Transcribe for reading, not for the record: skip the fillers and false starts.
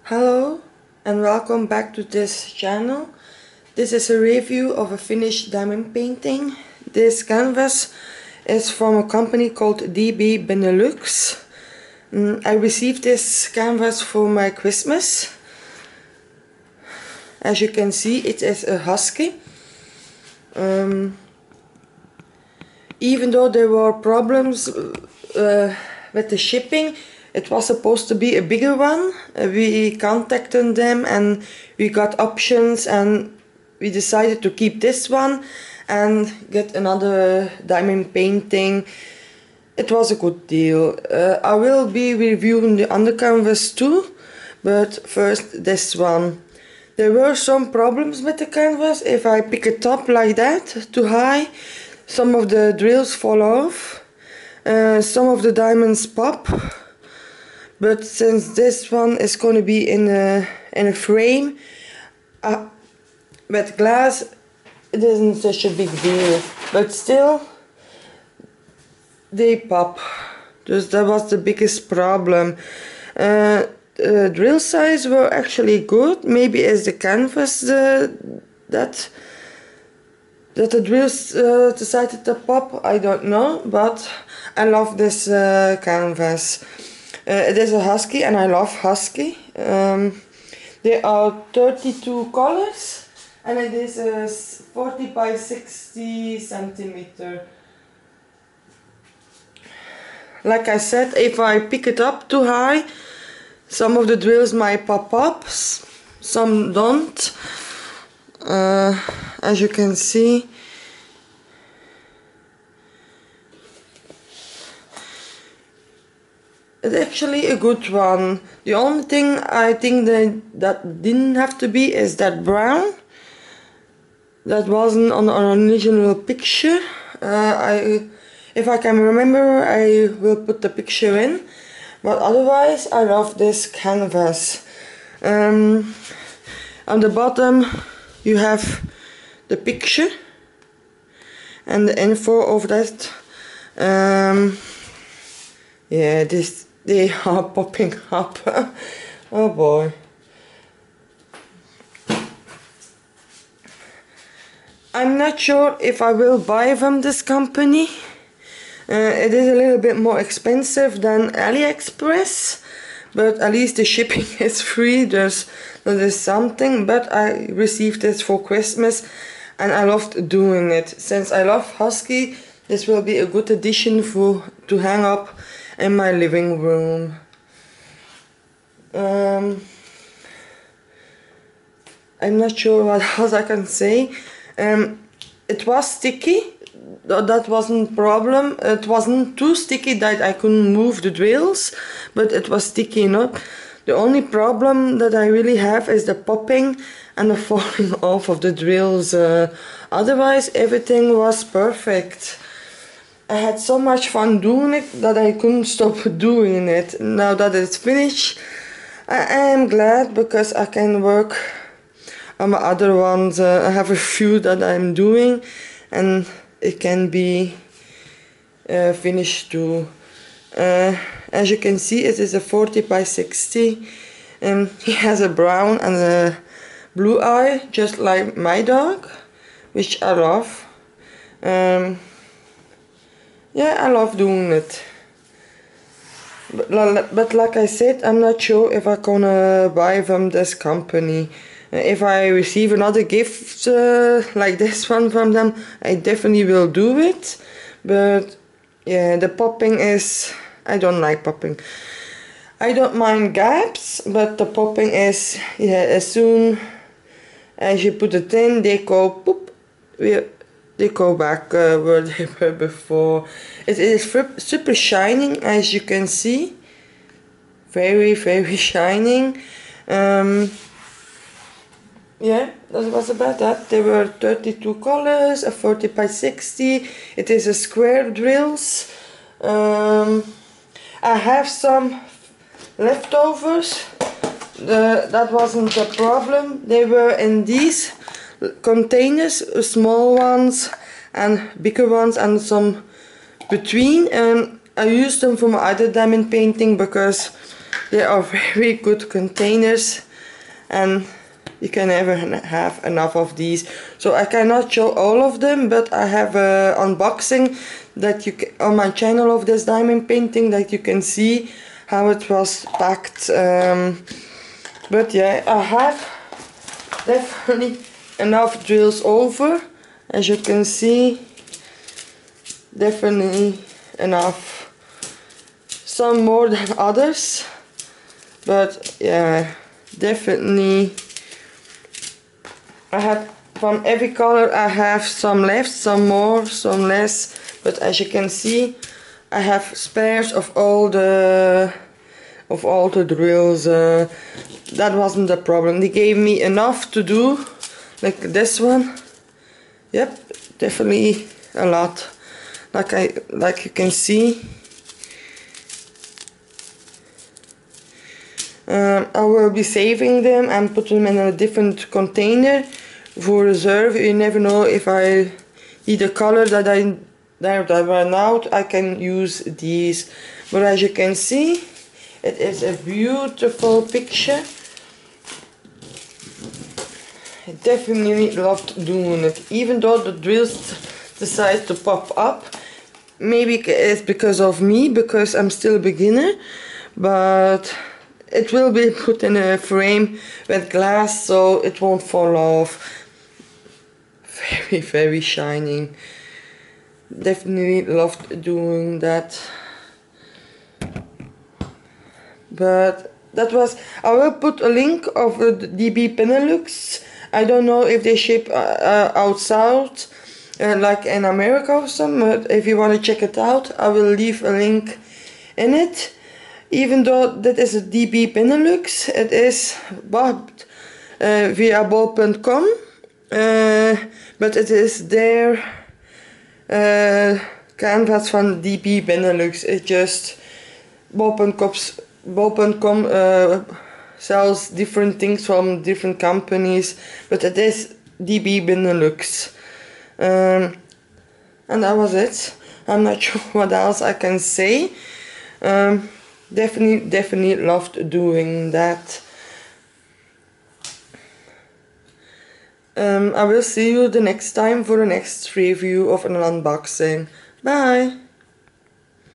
Hello and welcome back to this channel. This is a review of a finished diamond painting. This canvas is from a company called DB Benelux. I received this canvas for my Christmas. As you can see, it is a husky. Even though there were problems with the shipping, it was supposed to be a bigger one. We contacted them and we got options, and we decided to keep this one and get another diamond painting. It was a good deal. I will be reviewing the under canvas too, but first this one. There were some problems with the canvas. If I pick it up like that, too high, some of the drills fall off. Some of the diamonds pop. But since this one is going to be in a frame with glass, it isn't such a big deal. But still, they pop. Just that was the biggest problem. Drill size were actually good. Maybe it's the canvas that the drills decided to pop. I don't know, but I love this canvas. It is a husky and I love husky. There are 32 colors and it is a 40 by 60 centimeter. Like I said, if I pick it up too high, some of the drills might pop up, some don't. As you can see, it's actually a good one. The only thing I think that didn't have to be is that brown. That wasn't on an original picture. If I can remember, I will put the picture in. But otherwise, I love this canvas. On the bottom, you have the picture and the info of that. Yeah, they are popping up. Oh boy. I'm not sure if I will buy from this company. It is a little bit more expensive than AliExpress, but at least the shipping is free. There's something. But I received this for Christmas and I loved doing it. Since I love husky, this will be a good addition to hang up in my living room. I'm not sure what else I can say. It was sticky. That wasn't a problem. It wasn't too sticky that I couldn't move the drills, but it was sticky enough. The only problem that I really have is the popping and the falling off of the drills. Otherwise, everything was perfect. I had so much fun doing it that I couldn't stop doing it. Now that it's finished, I am glad because I can work on my other ones. I have a few that I'm doing and it can be finished too. As you can see, it is a 40 by 60. He has a brown and a blue eye, just like my dog, which I love. Yeah, I love doing it. But like I said, I'm not sure if I'm gonna buy from this company. If I receive another gift like this one from them, I definitely will do it. But yeah, the popping is... I don't like popping. I don't mind gaps, but the popping is... Yeah, as soon as you put it in, they go poop. They go back where they were before. It is super shining, as you can see. Very, very shining. Yeah, that was about that. There were 32 colors, a 40 by 60. It is a square drills. I have some leftovers. That wasn't a problem. They were in these containers, small ones and bigger ones and some between. And I used them for my other diamond painting because They are very good containers, and you can never have enough of these. So I cannot show all of them, but I have an unboxing that you can, on my channel of this diamond painting, that you can see how it was packed. But yeah, I have definitely enough drills over, as you can see. Definitely enough. Some more than others, but yeah, definitely. I have from every color. I have some left, some more, some less, but as you can see, I have spares of all the drills. That wasn't the problem. They gave me enough to do, like this one. Yep, definitely a lot. Like you can see. I will be saving them and put them in a different container for reserve. You never know, if I need a color that I run out, I can use these. But as you can see, it is a beautiful picture. I definitely loved doing it, even though the drills decide to pop up. Maybe it's because of me, because I'm still a beginner, but it will be put in a frame with glass, so it won't fall off. Very, very shining. Definitely loved doing that. But that was, I will put a link of the DB Benelux. I don't know if they ship out south, like in America or something, but if you want to check it out, I will leave a link in it. Even though that is a DB Benelux, it is bought via bol.com, but it is their canvas van DB Benelux. It just bol.com sells different things from different companies, but it is DB Benelux. And that was it. I'm not sure what else I can say. Definitely loved doing that. I will see you the next time for the next review of an unboxing. Bye!